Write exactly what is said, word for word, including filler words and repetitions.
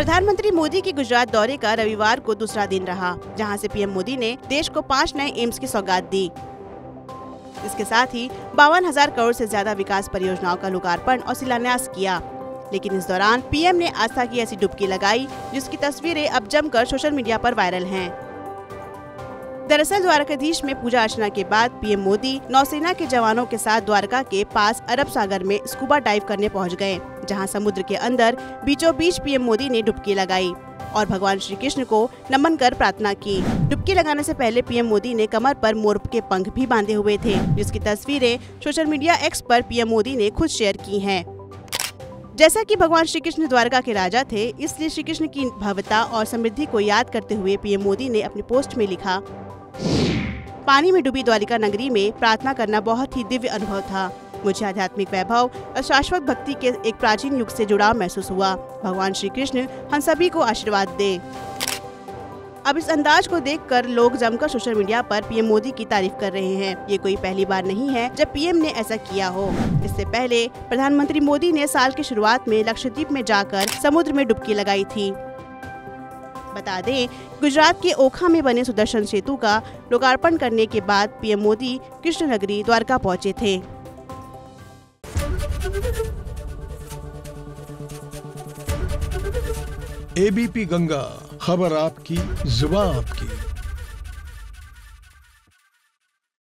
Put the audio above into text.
प्रधानमंत्री मोदी के गुजरात दौरे का रविवार को दूसरा दिन रहा, जहां से पीएम मोदी ने देश को पाँच नए एम्स की सौगात दी। इसके साथ ही बावन हजार करोड़ से ज्यादा विकास परियोजनाओं का लोकार्पण और शिलान्यास किया। लेकिन इस दौरान पीएम ने आस्था की ऐसी डुबकी लगाई जिसकी तस्वीरें अब जमकर सोशल मीडिया पर वायरल हैं। दरअसल द्वारकाधीश में पूजा अर्चना के बाद पीएम मोदी नौसेना के जवानों के साथ द्वारका के पास अरब सागर में स्कूबा डाइव करने पहुंच गए, जहां समुद्र के अंदर बीचों बीच पीएम मोदी ने डुबकी लगाई और भगवान श्री कृष्ण को नमन कर प्रार्थना की। डुबकी लगाने से पहले पीएम मोदी ने कमर पर मोर के पंख भी बांधे हुए थे, जिसकी तस्वीरें सोशल मीडिया एक्स पर पीएम मोदी ने खुद शेयर की हैं। जैसा कि भगवान श्री कृष्ण द्वारका के राजा थे, इसलिए श्री कृष्ण की भव्यता और समृद्धि को याद करते हुए पीएम मोदी ने अपनी पोस्ट में लिखा, पानी में डूबी द्वारिका नगरी में प्रार्थना करना बहुत ही दिव्य अनुभव था। मुझे आध्यात्मिक वैभव और शाश्वत भक्ति के एक प्राचीन युग से जुड़ाव महसूस हुआ। भगवान श्री कृष्ण हम सभी को आशीर्वाद दे। अब इस अंदाज को देखकर लोग जमकर सोशल मीडिया पर पीएम मोदी की तारीफ कर रहे हैं। ये कोई पहली बार नहीं है जब पीएम ने ऐसा किया हो। इससे पहले प्रधानमंत्री मोदी ने साल की शुरुआत में लक्षद्वीप में जाकर समुद्र में डुबकी लगाई थी। बता दें, गुजरात के ओखा में बने सुदर्शन सेतु का लोकार्पण करने के बाद पीएम मोदी कृष्ण नगरी द्वारका पहुंचे थे। एबीपी गंगा, खबर आपकी, जुबान आपकी।